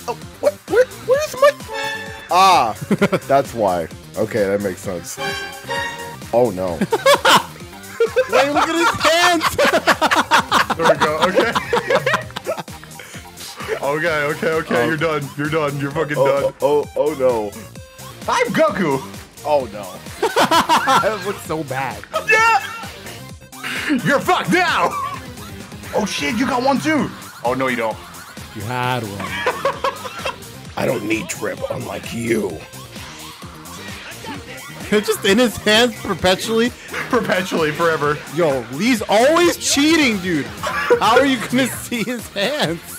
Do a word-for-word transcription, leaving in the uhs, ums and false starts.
Oh, what? Where, where's my... Ah, that's why. Okay, that makes sense. Oh, no. Wait, look at his hands. There we go. Okay. okay, okay, okay. Um, You're done. You're done. You're fucking oh, done. Oh, oh, oh, no. I'm Goku. Oh, no. That looks so bad. Yeah. You're fucked now. Oh, shit. You got one, too. Oh, no, you don't. You had one. I don't need drip, unlike you. It's just in his hands perpetually. Perpetually, forever. Yo, Lee's always cheating, dude. How are you gonna see his hands?